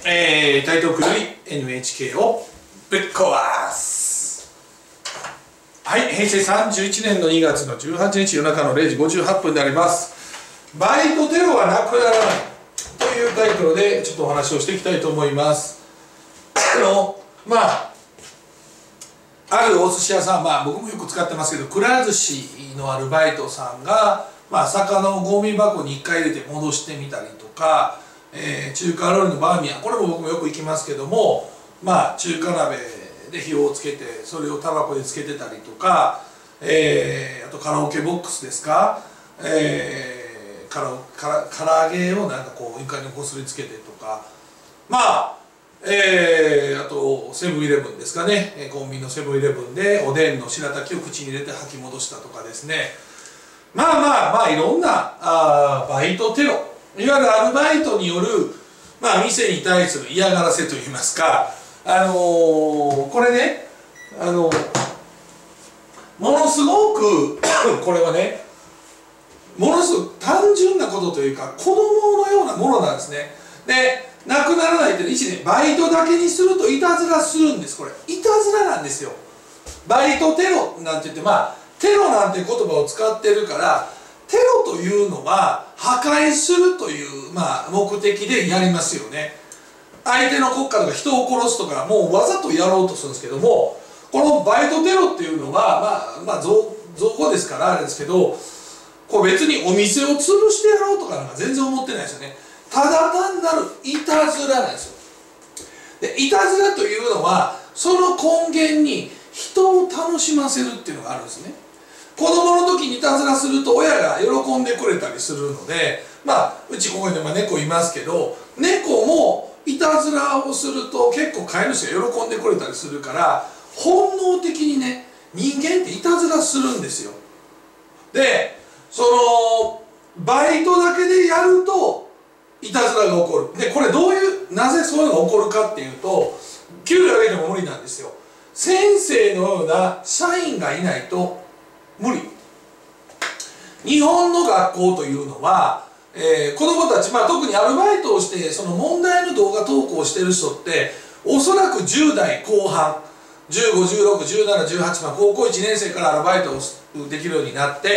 台東区より NHK をぶっ壊す。はい、平成31年の2月の18日夜中の0時58分であります。バイトテロはなくならないというタイトルでちょっとお話をしていきたいと思います。あるお寿司屋さん、僕もよく使ってますけど、くら寿司のアルバイトさんが、魚をゴミ箱に1回入れて戻してみたりとか、中華料理のバーミヤン、これも僕もよく行きますけども、中華鍋で火をつけてそれをタバコでつけてたりとか、あとカラオケボックスですか、唐揚げをなんかこう床にこすりつけてとか、あとセブンイレブンですかね、コンビニのセブンイレブンでおでんの白滝を口に入れて吐き戻したとかですね、いろんなバイトテロ、いわゆるアルバイトによる、店に対する嫌がらせといいますか、これね、ものすごくこれはね、ものすごく単純なことというか、子供のようなものなんですね。で、なくならないという1年バイトだけにするといたずらするんです。これいたずらなんですよ。バイトテロなんて言って、テロなんて言葉を使ってるから、テロというのは破壊するという、目的でやりますよね。相手の国家とか人を殺すとか、もうわざとやろうとするんですけども、このバイトテロっていうのは造語ですからあれですけど、これ別にお店を潰してやろうとかなんか全然思ってないですよね。ただ単なるいたずらなんですよ。で、いたずらというのはその根源に人を楽しませるっていうのがあるんですね。子供の時にいたずらすると親が喜んでくれたりするので、うちここに猫いますけど、猫もいたずらをすると結構飼い主が喜んでくれたりするから、本能的にね、人間っていたずらするんですよ。で、そのバイトだけでやるといたずらが起こる。で、これなぜそういうのが起こるかっていうと、給料上げても無理なんですよ。先生のような社員がいないと無理。日本の学校というのは、子どもたち、特にアルバイトをしてその問題の動画投稿してる人っておそらく10代後半、15、16、17、18、高校1年生からアルバイトをできるようになって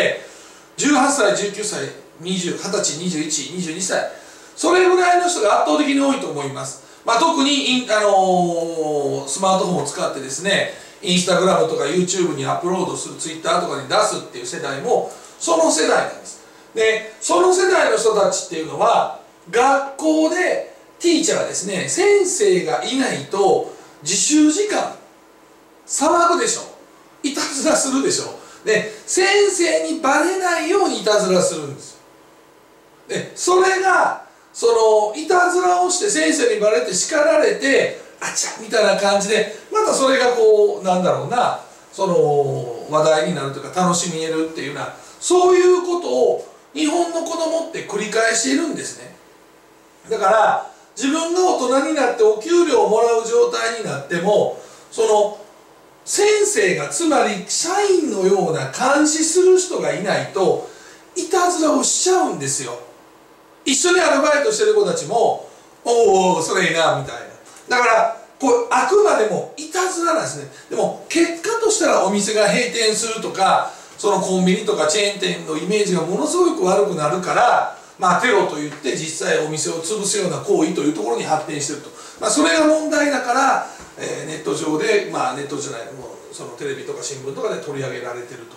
、18歳、19歳、20、20歳、21、22歳、それぐらいの人が圧倒的に多いと思います。特にスマートフォンを使ってですね、インスタグラムとか YouTube にアップロードする、Twitter とかに出すっていう世代もその世代なんです。で、その世代の人たちっていうのは、学校でティーチャーですね、先生がいないと自習時間騒ぐでしょ、いたずらするでしょ。で、先生にバレないようにいたずらするんですよ。で、それがそのいたずらをして先生にバレて叱られて、あちゃみたいな感じで、またそれがその話題になるというか楽しみ得るっていうような、そういうことを日本の子供って繰り返しているんですね。だから自分が大人になってお給料をもらう状態になっても、その先生が、つまり社員のような監視する人がいないといたずらをしちゃうんですよ。一緒にアルバイトしてる子たちも「おおそれいいな」みたいな。だからあくまでもいたずらなんですね。でも結果としたらお店が閉店するとか、そのコンビニとかチェーン店のイメージがものすごく悪くなるから、テロといって実際お店を潰すような行為というところに発展していると、それが問題だから、ネット上で、ネットじゃない、もうそのテレビとか新聞とかで取り上げられていると。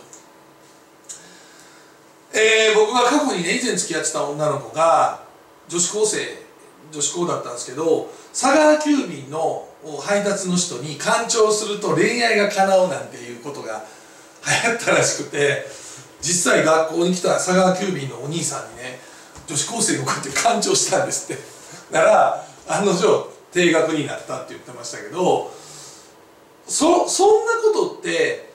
僕が過去にね、以前付き合ってた女の子が女子高だったんですけど、佐川急便の配達の人に干潮すると恋愛が叶うなんていうことが流行ったらしくて、実際学校に来た佐川急便のお兄さんにね、女子高生がこうやって干潮したんですって。だから案の定定額になったって言ってましたけど、そんなことって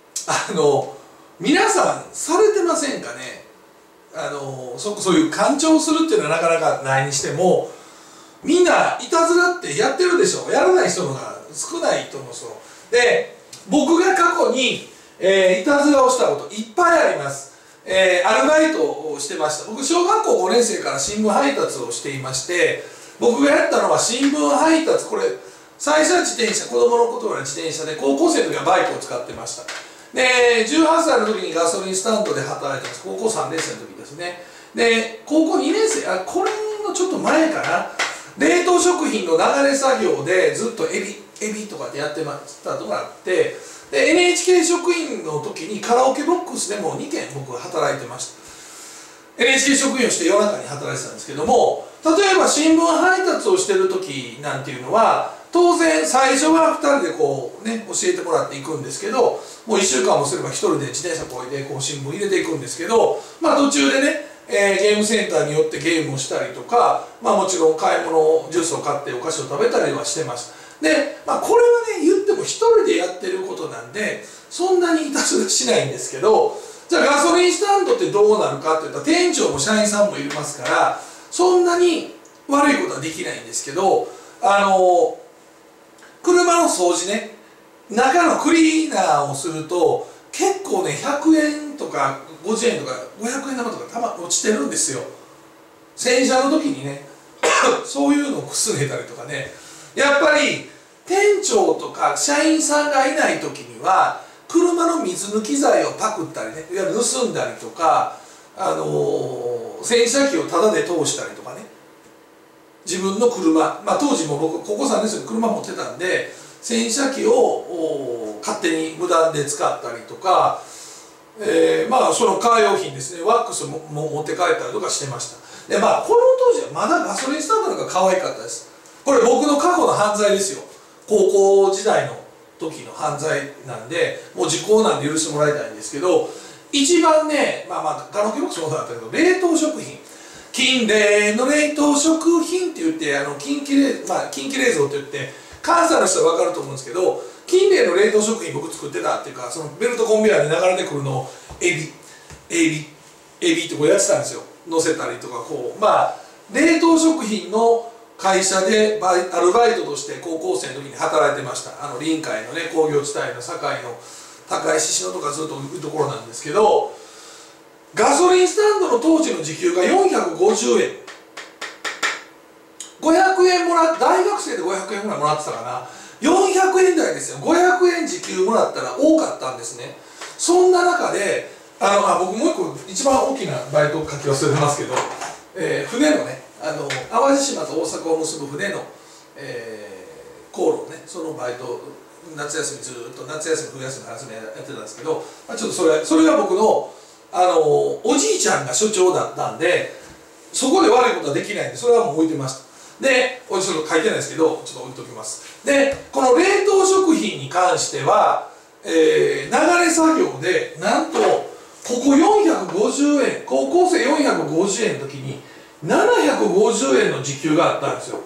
皆さんされてませんかね。そういう干潮するっていうのはなかなかないにしても、みんないたずらってやってるでしょ。やらない人のが少ないと思うんですよ。で、僕が過去に、いたずらをしたこといっぱいあります。アルバイトをしてました。僕小学校5年生から新聞配達をしていまして、 僕がやったのは新聞配達、これ最初は自転車、子供の頃は自転車で、高校生の時はバイクを使ってました。で18歳の時にガソリンスタンドで働いてます。高校3年生の時ですね。で高校2年生、これのちょっと前かな、冷凍食品の流れ作業でずっとエビとかでやってましたとかあって、で NHK 職員の時にカラオケボックスでも2軒僕は働いてました。 NHK 職員をして夜中に働いてたんですけども、例えば新聞配達をしてる時なんていうのは当然最初は2人でこうね教えてもらっていくんですけど、もう1週間もすれば1人で自転車こいでこう新聞入れていくんですけど、途中でね、ゲームセンターによってゲームをしたりとか、もちろん買い物ジュースを買ってお菓子を食べたりはしてました。で、これはね言っても1人でやってることなんでそんなにいたずらしないんですけど、じゃあガソリンスタンドってどうなるかっていったら店長も社員さんもいますからそんなに悪いことはできないんですけど、車の掃除ね、中のクリーナーをすると結構ね100円とか50円とか500円玉とか落ちてるんですよ。洗車の時にねそういうのをくすねたりとかね、やっぱり店長とか社員さんがいない時には車の水抜き剤をパクったりね、いわゆる盗んだりとか、洗車機をタダで通したりとかね、自分の車、当時も僕高校3年生で車持ってたんで洗車機を勝手に無断で使ったりとか、そのカー用品ですね、ワックスも持って帰ったりとかしてました。でこの当時はまだガソリンスタンドの方が可愛かったです。これ僕の過去の犯罪ですよ。高校時代の時の犯罪なんでもう時効なんで許してもらいたいんですけど、一番ねカラオケボックスもそうだったけど冷凍食品、金冷の冷凍食品って言って近畿冷蔵って言って関西の人は分かると思うんですけど、金冷の冷凍食品僕作ってたっていうか、そのベルトコンベヤーに流れてくるのをエビってこうやってたんですよ。乗せたりとかこう冷凍食品の会社でアルバイトとして高校生の時に働いてました。臨海のね工業地帯の堺の高石篠とかずっというところなんですけど、ガソリンスタンドの当時の時給が450円、500円もらって、大学生で500円ぐらいもらってたかな、400円台ですよ。500円時給もらったら多かったんですね。そんな中で僕もう一個一番大きなバイトを書き忘れてますけど、船のね淡路島と大阪を結ぶ船の、航路ね、そのバイト夏休みずっと夏休み冬休み夏休みやってたんですけど、ちょっとそれが僕のおじいちゃんが所長だったんでそこで悪いことはできないんでそれはもう置いてました。でちょっと書いてないですけどちょっと置いときます。でこの冷凍食品に関しては、流れ作業でなんとここ450円、高校生450円の時に750円の時給があったんですよ。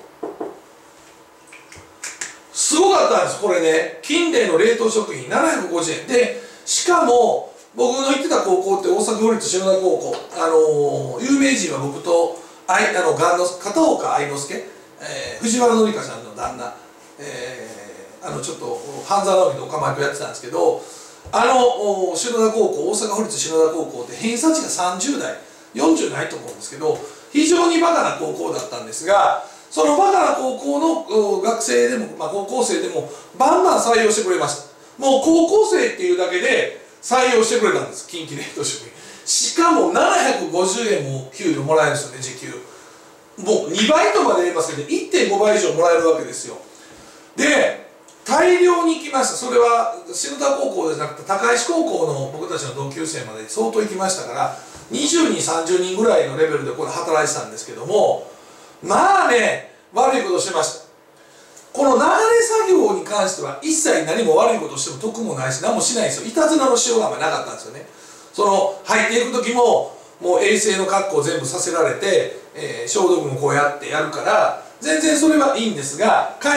すごかったんです。これね金冷の冷凍食品750円で、しかも僕の行ってた高校って大阪府立篠田高校、有名人は僕と片岡愛之助、藤原紀香さんの旦那、ちょっと半沢直樹のおかまいとやってたんですけど、篠田高校、大阪府立篠田高校って偏差値が30代40ないと思うんですけど非常にバカな高校だったんですが、そのバカな高校の学生でも、高校生でもバンバン採用してくれました。もう高校生っていうだけで採用してくれたんです、近畿冷凍食品。しかも750円も給料もらえるんですよね、時給。もう2倍とまで言えますけど 1.5 倍以上もらえるわけですよ。で大量に行きました。それは篠田高校じゃなくて高石高校の僕たちの同級生まで相当行きましたから20人30人ぐらいのレベルでこれ働いてたんですけども、悪いことしてました。この流れ作業に関しては一切何も悪いことしても得もないし何もしないんですよ。いたずらのしようがあんまりなかったんですよね。入っていく時ももう衛生の格好を全部させられて、消毒もこうやってやるから全然それはいいんですが、帰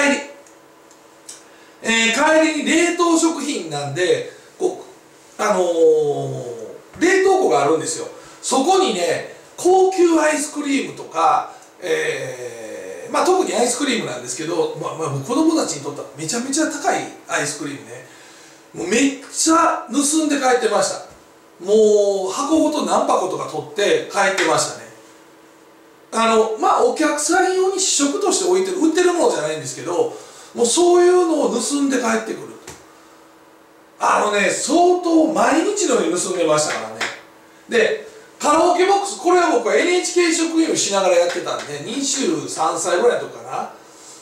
りに冷凍食品なんで冷凍庫があるんですよ。そこにね高級アイスクリームとか、特にアイスクリームなんですけど、子供たちにとってはめちゃめちゃ高いアイスクリームね、もうめっちゃ盗んで帰ってました。もう箱ごと何箱とか取って帰ってましたね。 お客さん用に試食として置いてる売ってるものじゃないんですけど、もうそういうのを盗んで帰ってくる。相当毎日のように盗んでましたからね。でカラオケボックス、これは僕は NHK 職員をしながらやってたんで23歳ぐらいの時かな、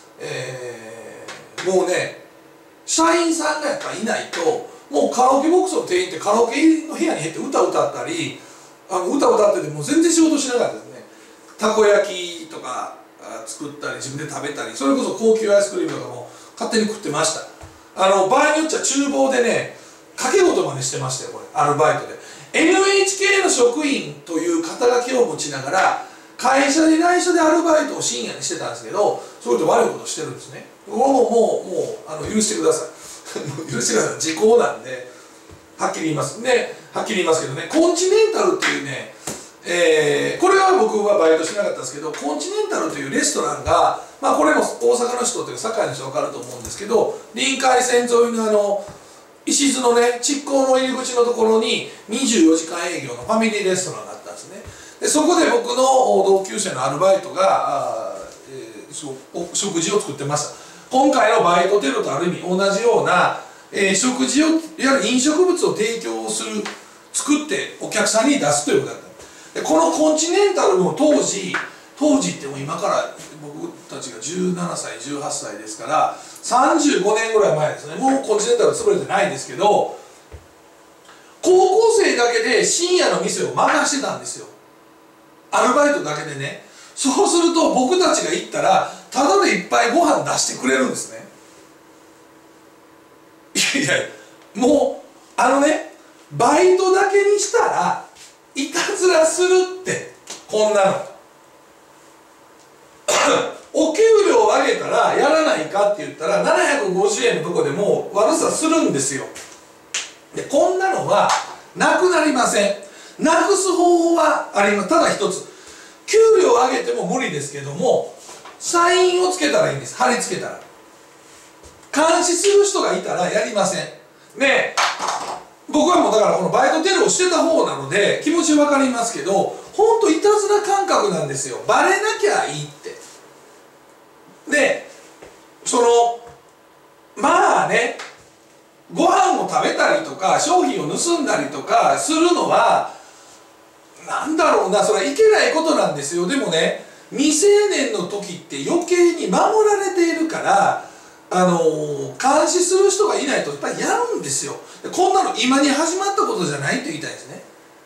もうね社員さんがやっぱいないと、もうカラオケボックスの店員ってカラオケの部屋に入って歌歌ったり、歌歌っててもう全然仕事しなかったですね。たこ焼きとか作ったり自分で食べたり、それこそ高級アイスクリームとかも勝手に食ってました。場合によっちゃ厨房でね掛け事までしてましたよ、これアルバイトで。 NHK の職員という肩書きを持ちながら会社で内緒でアルバイトを深夜にしてたんですけど、そういうこと悪いことしてるんですね。もう許してください許してください、時効なんではっきり言いますね。はっきり言いますけどね、コンチネンタルっていうね、これは僕はバイトしなかったんですけど、コンチネンタルというレストランが、これも大阪の人というか堺の人分かると思うんですけど、臨海線沿いの石津のね築港の入り口のところに24時間営業のファミリーレストランがあったんですね。でそこで僕の同級生のアルバイトが食事を作ってました。今回のバイトテロとある意味同じような、食事をいわゆる飲食物を提供する、作ってお客さんに出すということだった。でこのコンチネンタルも当時っても今から僕たちが17歳18歳ですから35年ぐらい前ですね。もうコンチネンタル潰れてないですけど、高校生だけで深夜の店を任してたんですよ、アルバイトだけでね。そうすると僕たちが行ったらタダでいっぱいご飯出してくれるんですね。いやもうバイトだけにしたらいたずらするって、こんなのお給料を上げたらやらないかって言ったら750円のとこでもう悪さするんですよ。でこんなのはなくなりません。なくす方法はあります。ただ一つ、給料を上げても無理ですけども、サインをつけたらいいんです。貼り付けたら監視する人がいたらやりません。で僕はもうだからこのバイトテロをしてた方なので気持ち分かりますけど、ほんといたずら感覚なんですよ。バレなきゃいいって。でご飯を食べたりとか商品を盗んだりとかするのはそれはいけないことなんですよ。でもね、未成年の時って余計に守られているから監視する人がいないとやっぱりやるんですよ。こんなの今に始まったことじゃないと言いたいですね。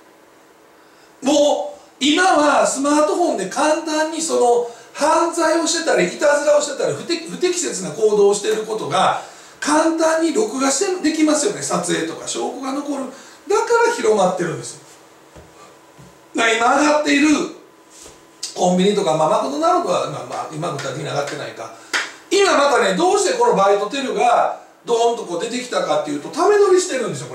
もう今はスマートフォンで簡単に犯罪をしてたりいたずらをしてたり不適切な行動をしていることが簡単に録画してできますよね。撮影とか証拠が残る。だから広まってるんですよ。だから今上がっているコンビニとか、マクドナルドは今具体的に上がってないか。今またね、どうしてこのバイトテロがドーンと出てきたかっていうと、ため撮りしてるんですよ、これ。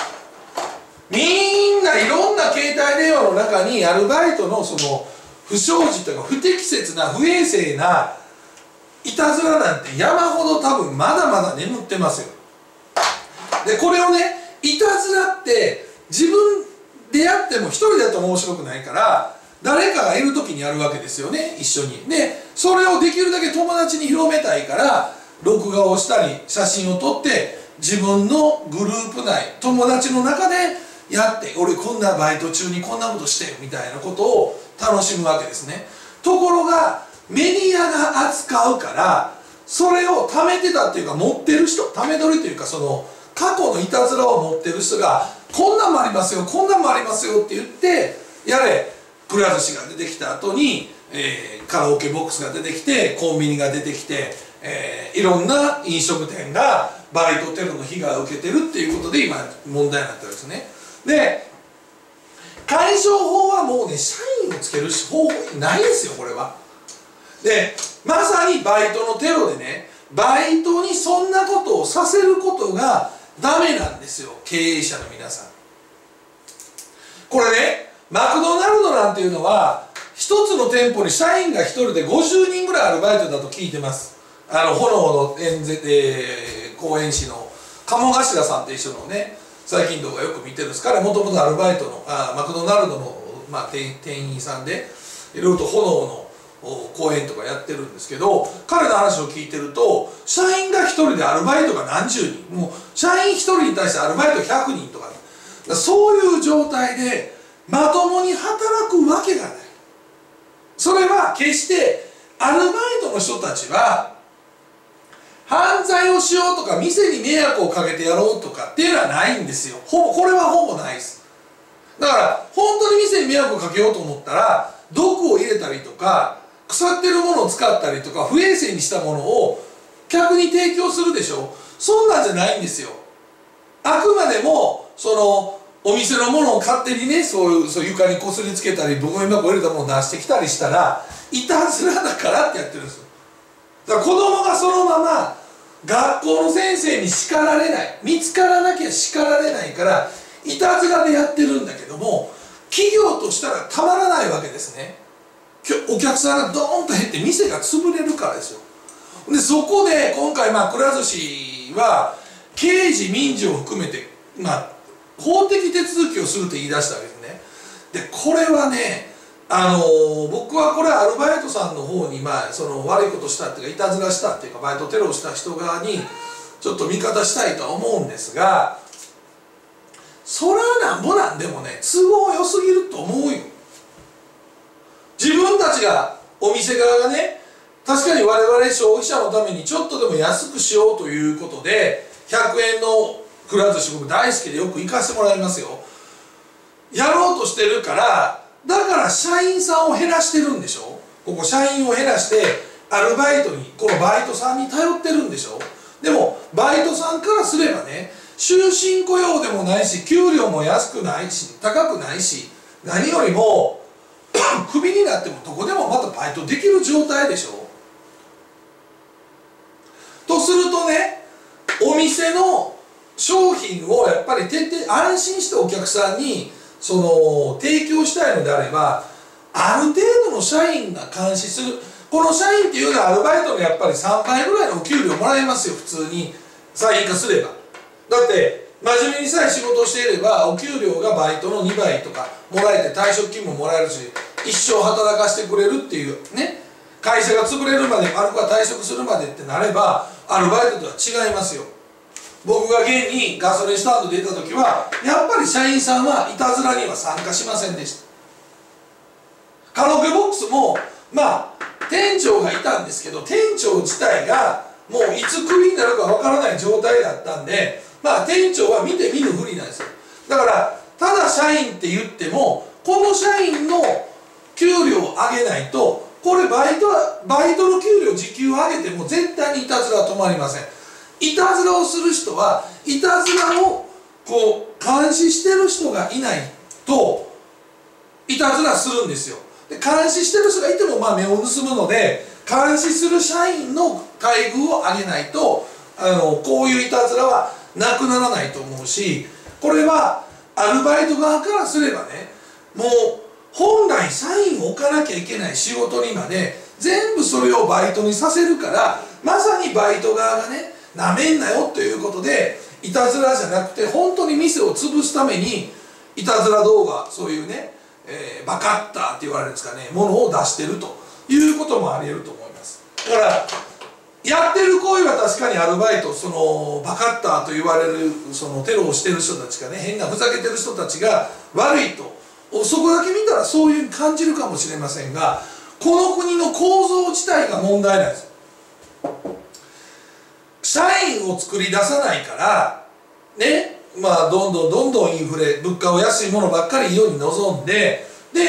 みんないろんな携帯電話の中にアルバイトの不祥事というか不適切な不衛生ないたずらなんて山ほど多分まだまだ眠ってますよ。でこれをね、いたずらって自分でやっても一人だと面白くないから誰かがいる時にやるわけですよね、一緒に。でそれをできるだけ友達に広めたいから録画をしたり写真を撮って自分のグループ内友達の中でやって、俺こんなバイト中にこんなことしてみたいなことを楽しむわけですね。ところがメディアが扱うからそれを貯めてたっていうか持ってる人、ため撮りというか過去のいたずらを持ってる人がこんなんもありますよこんなんもありますよって言ってやれ、くら寿司が出てきた後に、カラオケボックスが出てきてコンビニが出てきて、いろんな飲食店がバイトテロの被害を受けてるっていうことで今問題になってるんですね。で解消法はもうね、社員をつける方法ないですよ、これは。でまさにバイトのテロでね、バイトにそんなことをさせることがダメなんですよ、経営者の皆さん。これね、マクドナルドなんていうのは一つの店舗に社員が一人で50人ぐらいアルバイトだと聞いてます。炎の講演師の鴨頭さんって一緒のね、最近動画よく見てるんです。彼もともとアルバイトのマクドナルドの、店員さんで、 いろいろと炎の講演とかやってるんですけど、彼の話を聞いてると、社員が1人でアルバイトが何十人、もう社員1人に対してアルバイト100人とか、そういう状態でまともに働くわけがない。それは決してアルバイトの人たちは犯罪をしようとか店に迷惑をかけてやろうとかっていうのはないんですよ。これはほぼないです。だから本当に店に迷惑をかけようと思ったら毒を入れたりとか腐ってるものを使ったりとか不衛生にしたものを客に提供するでしょ。そんなんじゃないんですよ。あくまでもそのお店のものを勝手にね、そう床にこすりつけたり、どこに箱入れたものを出してきたりしたらいたずらだからってやってるんですよ。だから子供がそのまま学校の先生に叱られない、見つからなきゃ叱られないからいたずらでやってるんだけども、企業としたらたまらないわけですね。お客さんがドーンと減って店が潰れるからですよ。でそこで今回くら寿司は刑事民事を含めて法的手続きをすると言い出したわけですね。でこれはね、僕はこれアルバイトさんの方にその悪いことしたっていうかいたずらしたっていうかバイトテロをした人側にちょっと味方したいとは思うんですが、それはなんぼなんでもね都合良すぎると思うよ。自分たちがお店側がね、確かに我々消費者のためにちょっとでも安くしようということで100円のくら寿司僕大好きでよく行かせてもらいますよ。やろうとしてるから、だから社員さんを減らしてるんでしょ。ここ社員を減らしてアルバイトに、このバイトさんに頼ってるんでしょ。でもバイトさんからすればね、終身雇用でもないし給料も安くないし高くないし、何よりもクビになってもどこでもまたバイトできる状態でしょ。とするとね、お店の商品をやっぱり徹底安心してお客さんに提供したいのであれば、ある程度の社員が監視する。この社員っていうのはアルバイトのやっぱり3倍ぐらいのお給料もらえますよ、普通に再員化すれば。だって真面目にさえ仕事をしていればお給料がバイトの2倍とかもらえて退職金ももらえるし、一生働かせてくれるっていうね、会社が潰れるまで、あるいは退職するまでってなればアルバイトとは違いますよ。僕が現にガソリンスタンドで出た時はやっぱり社員さんはいたずらには参加しませんでした。カラオケボックスも店長がいたんですけど、店長自体がもういつクビになるかわからない状態だったんで、店長は見て見ぬふりなんですよ。だからただ社員って言ってもこの社員の給料を上げないと、これバイトの給料時給を上げても絶対にいたずらは止まりません。いたずらをする人はいたずらを監視してる人がいないといたずらするんですよ。で監視してる人がいても目を盗むので、監視する社員の待遇を上げないとこういういたずらはなくならないと思うし、これはアルバイト側からすればね、もう本来社員を置かなきゃいけない仕事にまで全部それをバイトにさせるから、まさにバイト側がねなめんなよということで、いたずらじゃなくて本当に店を潰すためにいたずら動画、そういうね、バカッターって言われるんですかね、ものを出してるということもあり得ると思います。だからやってる行為は確かにアルバイト、バカッターと言われるテロをしてる人たちがね、変なふざけてる人たちが悪いと、そこだけ見たらそういう感じるかもしれませんが、この国の構造自体が問題なんです。社員を作り出さないからね、どんどんインフレ、物価を安いものばっかり世に望んで、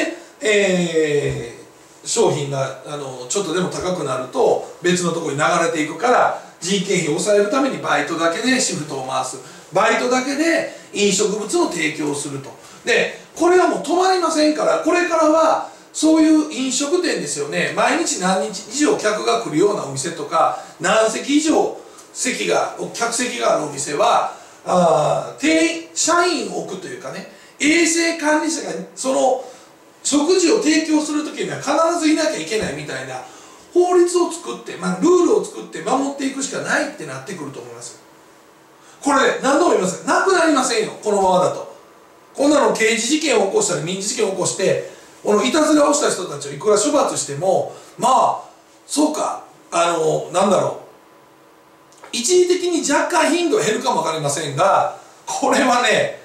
商品がちょっとでも高くなると別のところに流れていくから、人件費を抑えるためにバイトだけでシフトを回す、バイトだけで飲食物の提供をすると。でこれはもう止まりませんから、これからはそういう飲食店ですよね、毎日何日以上客が来るようなお店とか、何席以上客席があるお店は社員を置くというかね、衛生管理者がその食事を提供する時には必ずいなきゃいけないみたいな法律を作って、ルールを作って守っていくしかないってなってくると思います。これ何度も言いますが、なくなりませんよ、このままだと。こんなの刑事事件を起こしたり民事事件を起こしてこのいたずらをした人たちをいくら処罰しても、まあそうか、なんだろう、一時的に若干頻度が減るかも分かりませんが、これはね、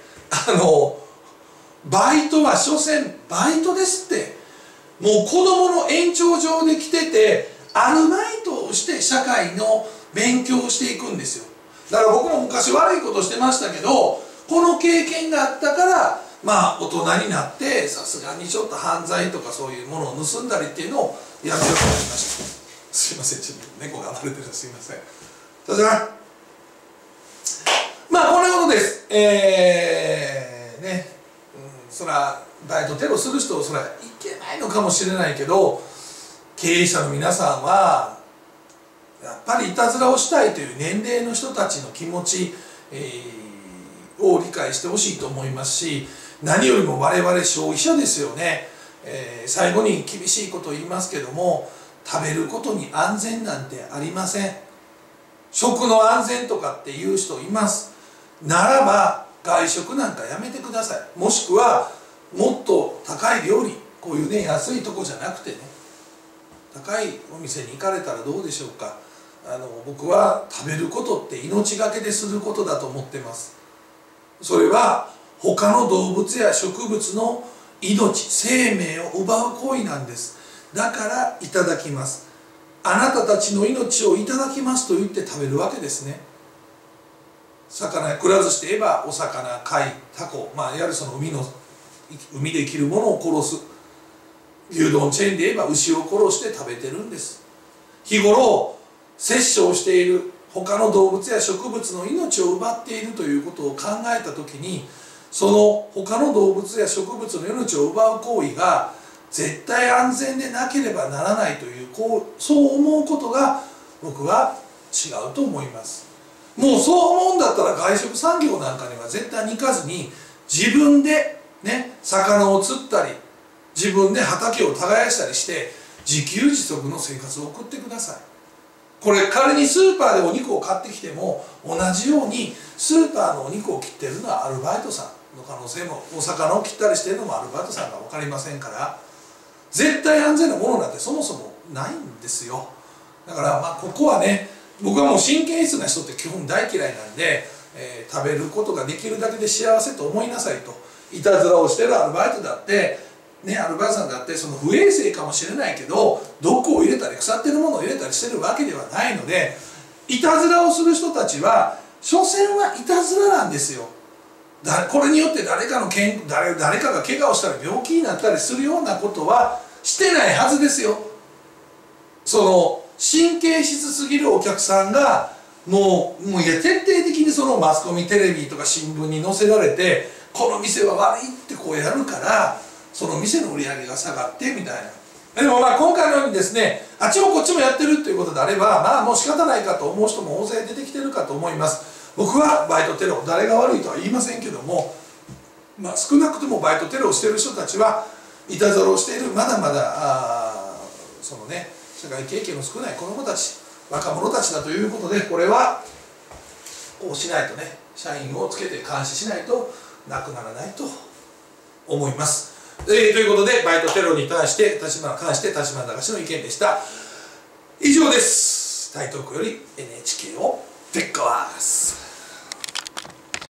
バイトは所詮バイトですって。もう子供の延長上で来てて、アルバイトをして社会の勉強をしていくんですよ。だから僕も昔悪いことしてましたけど、この経験があったからまあ大人になってさすがにちょっと犯罪とかそういうものを盗んだりっていうのをやめようと思いました。すいません、ちょっと猫が暴れてる、すいません。それからまあこんなことです。そらバイトテロする人そらいけないのかもしれないけど、経営者の皆さんはやっぱりいたずらをしたいという年齢の人たちの気持ち、を理解してほしいと思いますし、何よりも我々消費者ですよね。最後に厳しいことを言いますけども、食べることに安全なんてありません。食の安全とかっていう人います。ならば外食なんかやめてください。もしくはもっと高い料理、こういうね安いとこじゃなくてね、高いお店に行かれたらどうでしょうか。僕は食べることって命がけですることだと思ってます。それは他の動物や植物の命、生命を奪う行為なんです。だからいただきます、あなたたちの命をいただきますと言って食べるわけですね。魚、くら寿司で言えばお魚、貝、タコ、いわゆるその海で生きるものを殺す。牛丼チェーンで言えば牛を殺して食べてるんです。日頃殺生している他の動物や植物の命を奪っているということを考えた時に、その他の動物や植物の命を奪う行為が絶対安全でなければならないという、そう思うことが僕は違うと思います。もうそう思うんだったら外食産業なんかには絶対に行かずに、自分でね魚を釣ったり自分で畑を耕したりして自給自足の生活を送ってください。これ仮にスーパーでお肉を買ってきても同じようにスーパーのお肉を切ってるのはアルバイトさんの可能性も、お魚を切ったりしてるのもアルバイトさんが分かりませんから、絶対安全なものなんてそもそもないんですよ。だからここはね、僕はもう神経質な人って基本大嫌いなんで、食べることができるだけで幸せと思いなさいと。いたずらをしてるアルバイトだってね、アルバイトさんだってその不衛生かもしれないけど毒を入れたり腐ってるものを入れたりしてるわけではないので、いたずらをする人たちは所詮はいたずらなんですよ。これによって誰かが怪我をしたり病気になったりするようなことはしてないはずですよ。その神経質すぎるお客さんがもう徹底的にそのマスコミ、テレビとか新聞に載せられて、この店は悪いってこうやるから、その店の売り上げが下がってみたいな。でも今回のようにですね、あっちもこっちもやってるということであれば、もう仕方ないかと思う人も大勢出てきてるかと思います。僕はバイトテロ、誰が悪いとは言いませんけども、少なくともバイトテロをしている人たちはいたずらをしている、まだまだそのね社会経験の少ない子どもたち、若者たちだということで、これはこうしないとね、社員をつけて監視しないとなくならないと思います。ということでバイトテロに関して立花隆の意見でした。以上です。台東区より NHK をぶっ壊す。